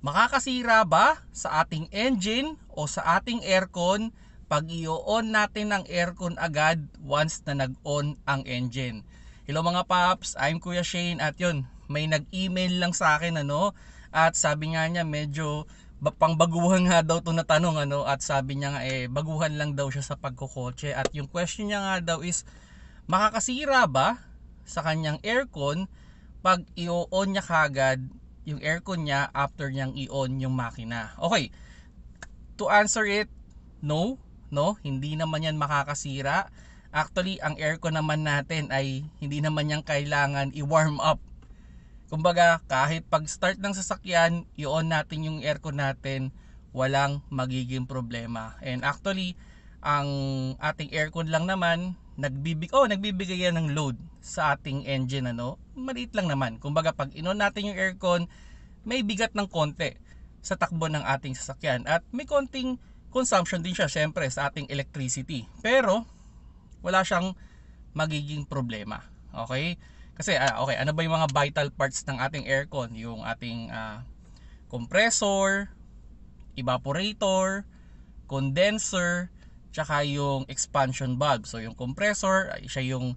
Makakasira ba sa ating engine o sa ating aircon pag i-on natin ang aircon agad once na nag-on ang engine? Hello mga paps, I'm Kuya Shane at yun, may nag-email lang sa akin at sabi nga niya medyo pangbaguhan nga daw to na tanong at sabi niya nga baguhan lang daw siya sa pagkokotse at yung question niya nga daw is makakasira ba sa kanyang aircon pag i-on niya kagad yung aircon niya after niyang i-on yung makina. Okay, to answer it, no, hindi naman yan makakasira. Actually, ang aircon naman natin ay hindi naman yan kailangan i-warm up. Kumbaga, kahit pag start ng sasakyan, i-on natin yung aircon natin, walang magiging problema. And actually, ang ating aircon lang naman, nagbibigay yan ng load sa ating engine maliit lang naman. Kumbaga pag in-on natin yung aircon, may bigat ng konti sa takbo ng ating sasakyan at may konting consumption din siya syempre sa ating electricity. Pero wala siyang magiging problema. Okay? Kasi okay, ano ba yung mga vital parts ng ating aircon? Yung ating compressor, evaporator, condenser, tsaka yung expansion valve. So yung compressor, siya yung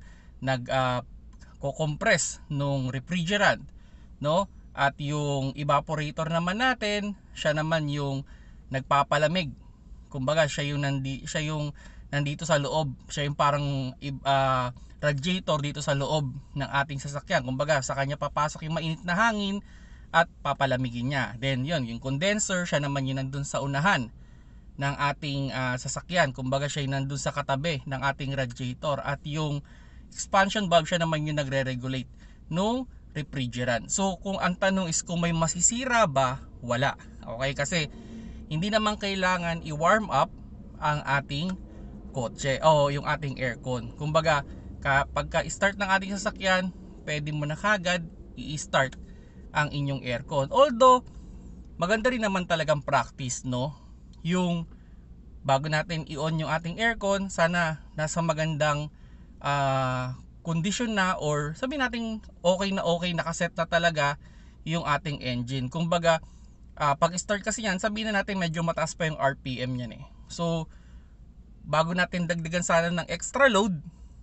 ko-compress nung refrigerant, At yung evaporator naman natin, siya naman yung nagpapalamig. Kumbaga siya yung nandito sa loob. Siya yung parang radiator dito sa loob ng ating sasakyan. Kumbaga sa kanya papasok yung mainit na hangin at papalamigin niya. Then yung condenser, siya naman yung nandun sa unahan ng ating sasakyan. Kumbaga siya yung nandun sa katabi ng ating radiator. At yung expansion valve, siya naman yung nagre-regulate nung refrigerant. So kung ang tanong is kung may masisira ba, wala. Okay, kasi hindi naman kailangan i-warm up ang ating kotse o yung ating aircon. Kumbaga kapag start ng ating sasakyan, pwede mo na kagad i-start ang inyong aircon. Although maganda rin naman talagang practice, yung bago natin i-on yung ating aircon, sana nasa magandang condition na, or sabihin natin okay na nakaset na talaga yung ating engine. Kumbaga pag start kasi yan, sabihin na natin medyo mataas pa yung RPM niyan So bago natin dagdagan sana ng extra load,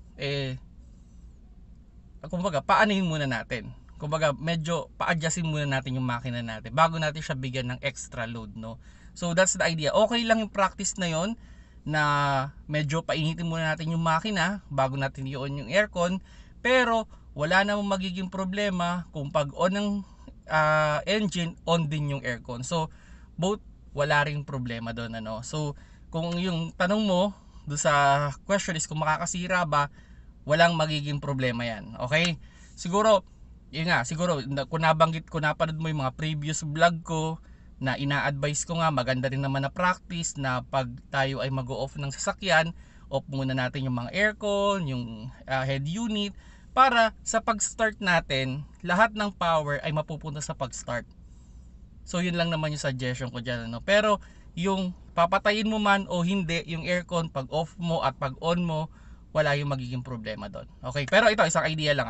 kumbaga paanahin muna natin. Kumbaga medyo pa-adjustin muna natin yung makina natin bago natin siya bigyan ng extra load, So that's the idea. Okay lang yung practice na yon, na medyo painitin muna natin yung makina bago natin i-on yung aircon, pero wala namang magiging problema kung pag on ng engine, on din yung aircon. So both, wala ring problema doon So kung yung tanong mo do sa question is kung makakasira ba, walang magiging problema yan. Okay? Siguro kung nabanggit ko, napanood mo yung mga previous vlog ko, na ina-advise ko nga, maganda rin naman na practice na pag tayo ay mag-o-off ng sasakyan, off muna natin yung mga aircon, yung head unit, para sa pag-start natin, lahat ng power ay mapupunta sa pag-start. So yun lang naman yung suggestion ko dyan. Pero yung papatayin mo man o hindi yung aircon, pag off mo at pag on mo, wala yung magiging problema doon. Okay, pero ito isang idea lang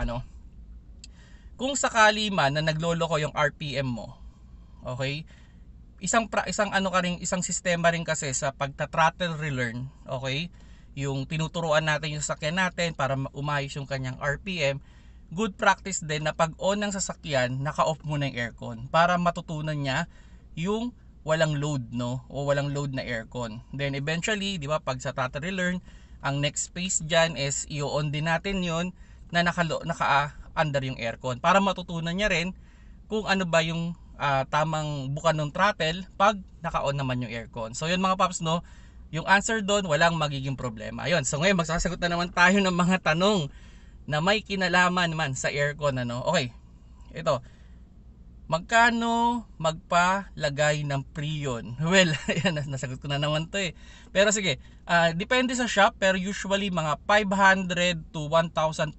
kung sakali man na nagloloko yung RPM mo, okay, isang sistema rin kasi sa pagta-throttle relearn, okay? Yung tinuturuan natin yung sasakyan natin para umayos yung kanyang RPM. Good practice din na pag on ng sasakyan, naka-off muna yung aircon para matutunan niya yung walang load, o walang load na aircon. Then eventually, di ba, pag sa throttle relearn, ang next phase diyan is i-on din natin yon na naka-under yung aircon para matutunan niya rin kung ano ba yung tamang bukan ng throttle pag naka-on naman yung aircon. So yun mga paps, yung answer doon, walang magiging problema. Ayun, so ngayon magsasagot na naman tayo ng mga tanong na may kinalaman naman sa aircon. Okay, ito, magkano magpalagay ng Freon? Well, ayan, nasagot ko na naman to Pero sige, depende sa shop, pero usually mga 500 to 1,500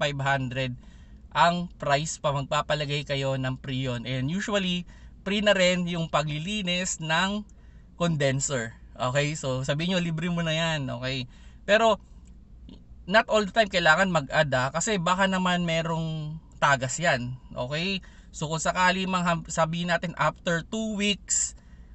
ang price pa magpapalagay kayo ng Freon. And usually free na rin yung paglilinis ng condenser. Okay, so sabihin nyo libre mo na yan. Okay, pero not all the time kailangan mag-add kasi baka naman merong tagas yan. Okay, so kung sakali sabihin natin after 2 weeks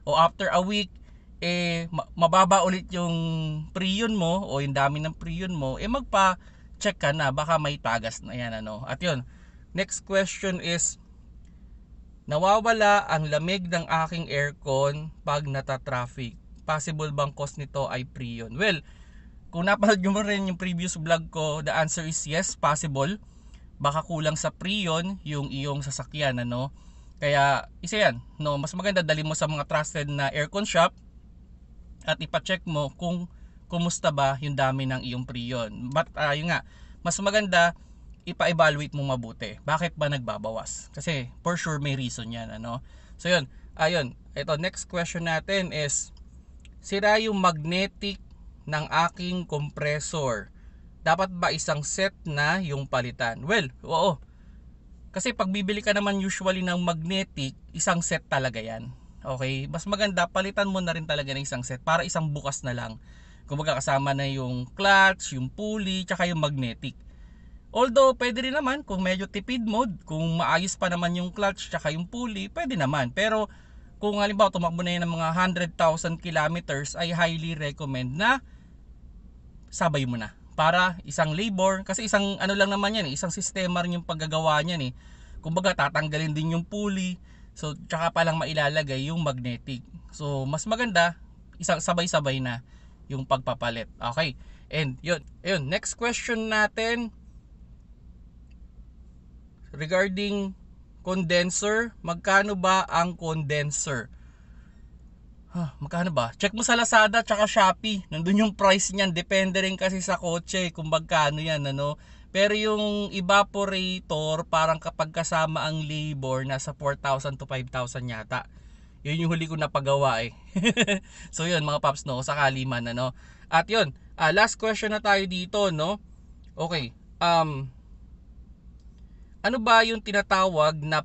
o after a week mababa ulit yung prion mo o yung dami ng prion mo, magpa-check ka na, baka may tagas na yan, ano. At yun, next question is, nawawala ang lamig ng aking aircon pag nata-traffic. Possible bang cause nito ay prion? Well, kung napanood nyo mo rin yung previous vlog ko, the answer is yes, possible. Baka kulang sa prion yung iyong sasakyan, ano. Kaya isa yan, no, mas maganda dali mo sa mga trusted na aircon shop at ipa-check mo kung kumusta ba yung dami ng iyong prion. But yun nga, mas maganda ipa-evaluate mo mabuti. Bakit ba nagbabawas? Kasi for sure may reason yan, ano. So yun, ito next question natin is, sira yung magnetic ng aking compressor. Dapat ba isang set na yung palitan? Well, oo. Kasi pag bibili ka naman usually ng magnetic, isang set talaga yan. Okay? Mas maganda, palitan mo na rin talaga ng isang set para isang bukas na lang. Kung magkakasama na yung clutch, yung pulley, tsaka yung magnetic. Although, pwede rin naman kung medyo tipid mode, kung maayos pa naman yung clutch, tsaka yung pulley, pwede naman. Pero, kung halimbawa tumakbo na yun ng mga 100,000 kilometers, ay highly recommend na sabay mo na. Para isang labor, kasi isang ano lang naman yan, isang sistema rin yung paggagawa niyan eh. Kumbaga tatanggalin din yung pulley, so tsaka pa lang mailalagay yung magnetic. So mas maganda isang sabay-sabay na yung pagpapalit. Okay. And yun, next question natin regarding condenser, magkano ba ang condenser? Magkano ba? Check mo sa Lazada tsaka Shopee. Nandun yung price niyan. Depende rin kasi sa kotse kung magkano yan, ano. Pero yung evaporator, parang kapag kasama ang labor, nasa 4,000 to 5,000 yata. Yun yung huli ko napagawa eh. So yun mga paps, no, sakali man, ano. At yun, last question na tayo dito, no. Okay. Ano ba yung tinatawag na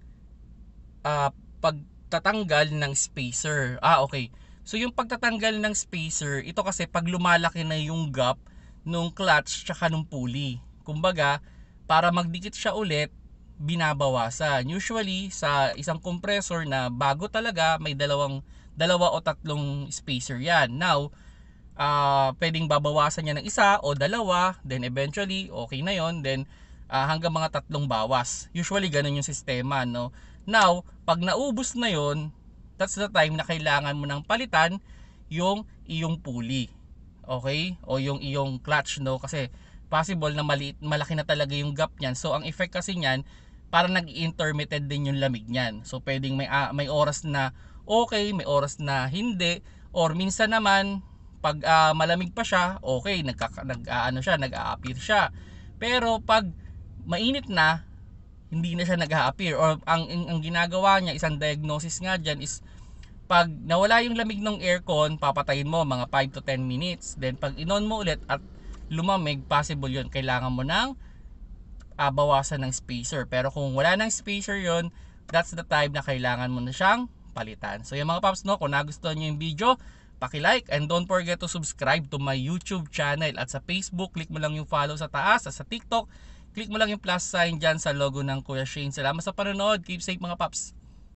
pagtatanggal ng spacer? Okay. So yung pagtatanggal ng spacer, ito kasi pag lumalaki na yung gap nung clutch tsaka nung pulley. Kumbaga, para magdikit siya ulit, binabawasan. Usually sa isang compressor na bago talaga, may dalawa o tatlong spacer yan. Now, pwedeng babawasan niya ng isa o dalawa, then eventually okay na yon, then hanggang mga 3 bawas. Usually ganun yung sistema, no. Now, pag naubos na yon, that's the time na kailangan mo nang palitan yung iyong pulley. Okay? O yung iyong clutch, no, kasi possible na malaki na talaga yung gap niyan. So ang effect kasi niyan, para nag-intermittent din yung lamig niyan. So pwedeng may oras na okay, may oras na hindi, or minsan naman pag malamig pa siya, okay, nag-a-appear siya. Pero pag mainit na, hindi na siya nag-a-appear, or ang ginagawa niya, isang diagnosis nga dyan is, pag nawala yung lamig ng aircon, papatayin mo mga 5 to 10 minutes. Then pag inon mo ulit at lumamig, possible yun, kailangan mo nang bawasan ng spacer. Pero kung wala nang spacer yun, that's the time na kailangan mo na siyang palitan. So yung mga paps, no, kung nagustuhan nyo yung video, paki-like and don't forget to subscribe to my YouTube channel. At sa Facebook, click mo lang yung follow sa taas. At sa TikTok, click mo lang yung plus sign dyan sa logo ng Kuya Shane. Salamat sa panonood. Keep safe mga paps.